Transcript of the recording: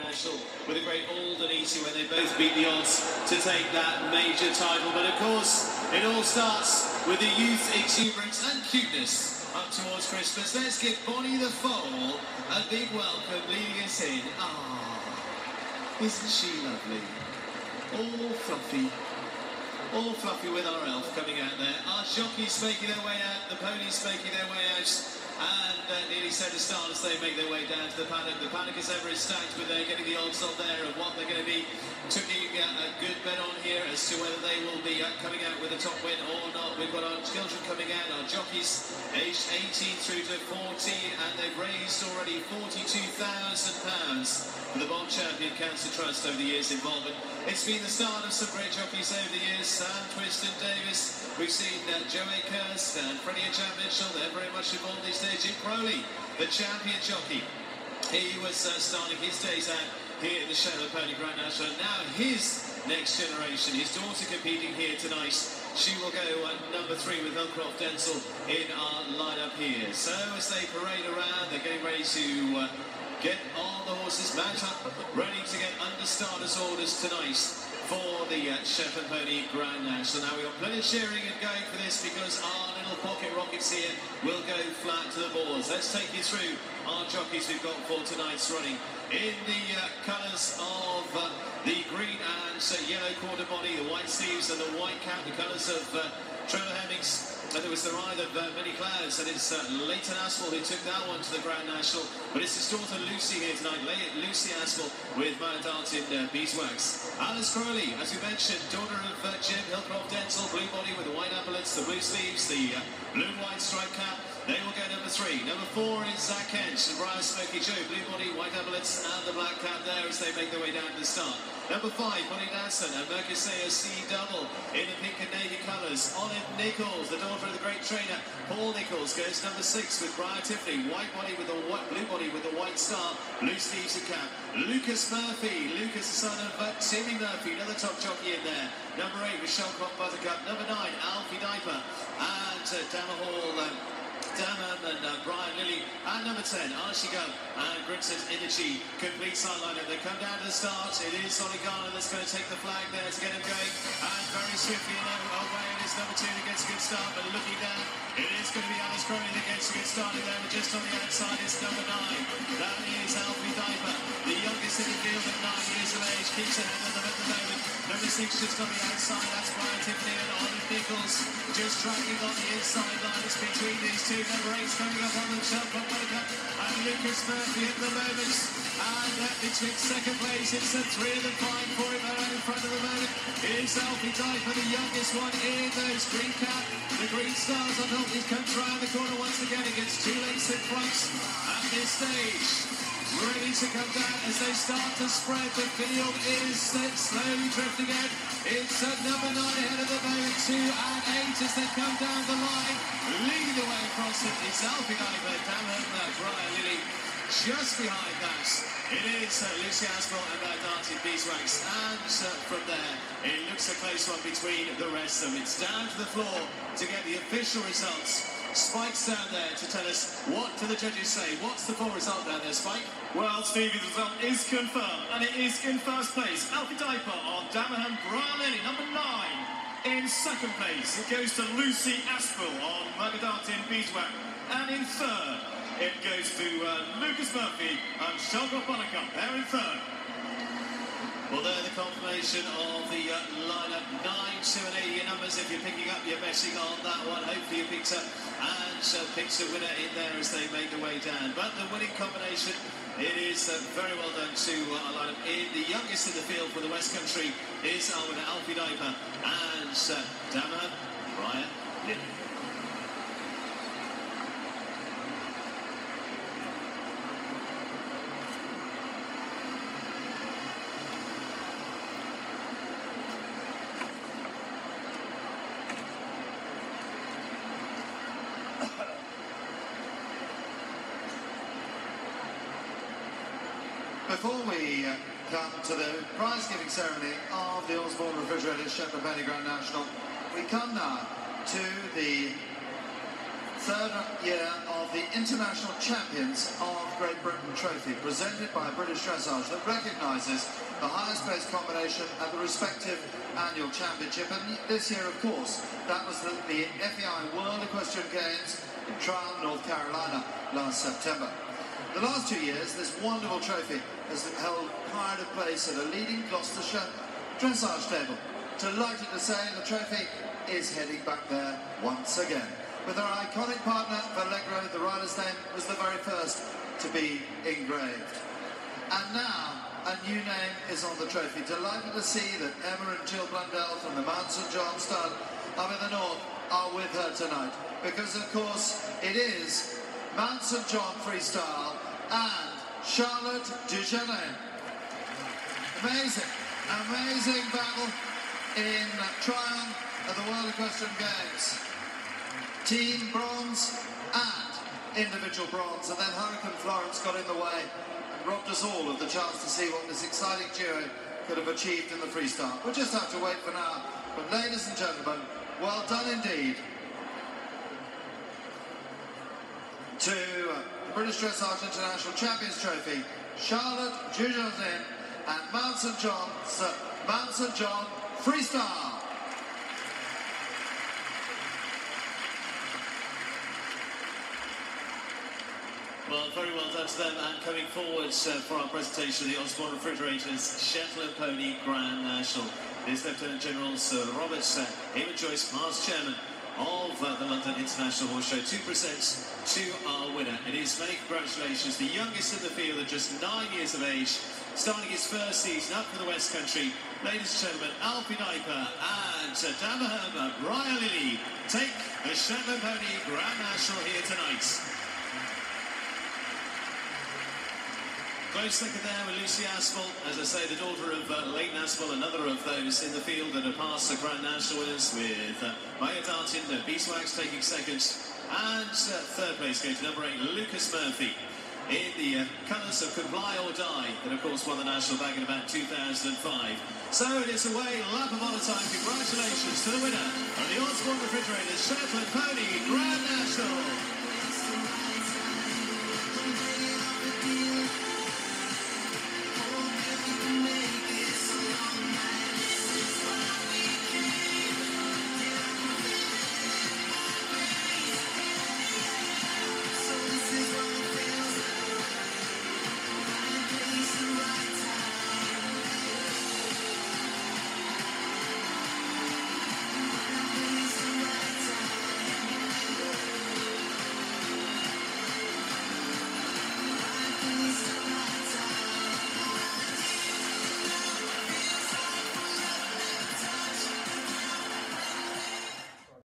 National with a great Alden Easy when they both beat the odds to take that major title. But of course, it all starts with the youth exuberance and cuteness up towards Christmas. Let's give Bonnie the Foal a big welcome, leading us in. Ah, isn't she lovely? All fluffy with our elf coming out there. Our jockeys making their way out, the ponies making their way out, and nearly set a start as they make their way down to the paddock. The paddock is ever stacked, but they're getting the odds on there of what they're going to be taking a good bet on here as to whether they will be coming out with a top win or not. We've got our children coming out, our jockeys aged 18 through to 40, and they've raised already £42,000 for the Bob Champion Cancer Trust over the years' involvement. It's been the start of some great jockeys over the years. Sam Twiston Davis, we've seen Joe Akers and Freddie and Chad Mitchell. They're very much involved these days. Jim Crowley, the champion jockey, he was starting his days out here in the Shetland Pony Grand National. Now his next generation, his daughter competing here tonight. She will go number 3 with Hillcroft Dental in our lineup here. So as they parade around, they're getting ready to get on the horses, mount up, ready to get under starters orders tonight for the Shetland Pony Grand National. Now we've got plenty of cheering and going for this because our little pocket rockets here will go flat to the boards. Let's take you through our jockeys we've got for tonight's running. In the colours of the green and yellow quarter body, the white sleeves and the white cap, the colours of Trevor Hemmings. And it was the ride of many clouds, and it's Leighton Aspel who took that one to the Grand National. But it's his daughter Lucy here tonight, Lucy Aspel with Mount Artin beeswax. Alice Crowley, as we mentioned, daughter of Jim Hillcroft Dental, blue body with the white epaulets, the blue sleeves, the blue and white stripe cap. They will go number 3. Number 4 is Zach Kent and Briar Smoky Joe, blue body, white epaulets, and the black cap there as they make their way down to the start. Number 5, Bonnie Nansen and Mercuseo C double in the pink and navy colours. Olive Nichols, the daughter of the great trainer Paul Nichols, goes number 6 with Briar Tiffany, white body with the blue body with the white star, blue sleeves and cap. Lucas Murphy, Lucas the son of Timmy Murphy, another top jockey in there. Number 8 with Shelcroft Buttercup. Number 9, Alfie Diaper and DAMERHAM and Brian Lilly, and number 10, Archie Gubb and Grimson's Energy, complete sideline. They come down to the start. It is Oligana that's going to take the flag there to get him going, and very swiftly away it is number 2 that gets a good start, but looking down, it is going to be Alice Crowley that gets a good start in there, but just on the outside is number 9. That is Alfie Diaper, the youngest in the field at 9 years of age, keeps ahead of them at the moment. Number 6 just on the outside, that's Brian Tiffany and Olive Nichols, just tracking on the inside line. It's between these two. Number 8's coming up on the Shelcroft Buttercup and Lucas Murphy at the moment. And between second place, it's the 3 of them vying for it. They're out in front of the moment. It's Alfie Diaper, the youngest one in those green cap. The green stars on top. He comes round the corner once again. He gets 2 lengths in front at this stage. Ready to come down as they start to spread. The field is slowly drifting out. It's number 9 ahead of the moment, 2 and 8 as they come down the line. Leading the way across it is Alfie Diaper, DAMERHAM, Brian Lilly. Just behind that, it is Lucy Aspel and Darty Beeswax. And from there, it looks a close one between the rest of them. It's down to the floor to get the official results. Spike's down there to tell us what do the judges say. What's the full result down there, Spike? Well, Stevie, the result is confirmed, and it is in first place. Alfie Diaper on DAMERHAM, Brian Lilly, number 9. In second place, it goes to Lucy Aspel on Dartin Beeswax. And in third, it goes to Lucas Murphy and Shelcroft Buttercup. They're in third. Well, they're the confirmation of the lineup. 9, 2 and 8 your numbers. If you're picking up, you're betting on that one. Hopefully you picked up and picks a winner in there as they make their way down. But the winning combination, it is very well done to our lineup. The youngest in the field for the West Country is our winner, Alfie Diaper, and DAMERHAM, Brian Lilly. Before we come to the prize-giving ceremony of the Osborne Refrigerated Shetland Pony Grand National, we come now to the third year of the International Champions of Great Britain Trophy, presented by British Dressage, that recognises the highest placed combination at the respective annual championship. And this year, of course, that was the FEI World Equestrian Games in Tryon, North Carolina, last September. The last 2 years, this wonderful trophy has held pride of place at a leading Gloucestershire dressage table. Delighted to say the trophy is heading back there once again. With our iconic partner, Vallegro, the rider's name was the very first to be engraved. And now, a new name is on the trophy. Delighted to see that Emma and Jill Blundell from the Mount St John stud up in the north are with her tonight. Because, of course, it is Mount St John Freestyle and Charlotte Dujanin. Amazing, amazing battle in Tryon at the World Equestrian Games. Team bronze and individual bronze, and then Hurricane Florence got in the way and robbed us all of the chance to see what this exciting duo could have achieved in the freestyle. We'll just have to wait for now. But ladies and gentlemen, well done indeed to the British Dressage International Champions Trophy, Charlotte Dujanin and Mount St John Freestyle. Well, very well done to them, and coming forwards for our presentation of the Osborne Refrigerators Shetland Pony Grand National is Lieutenant General Sir Robert Eamon Joyce, past chairman of the London International Horse Show, to present to our winner. It is many congratulations, the youngest in the field at just 9 years of age, starting his first season up for the West Country. Ladies and gentlemen, Alfie Diaper and DAMERHAM BRIAR LILLY take the Shetland Pony Grand National here tonight. Close second there with Lucy Aspel, as I say, the daughter of Leighton Aspel, another of those in the field that have passed the Grand National winners, with Maya Dartin, Beeswax taking second, and third place going to number 8, Lucas Murphy, in the colours of Comply or Die, that of course won the national back in about 2005. So it is away, lap of honour time. Congratulations to the winner of the Osborne Refrigerators Shetland Pony Grand National.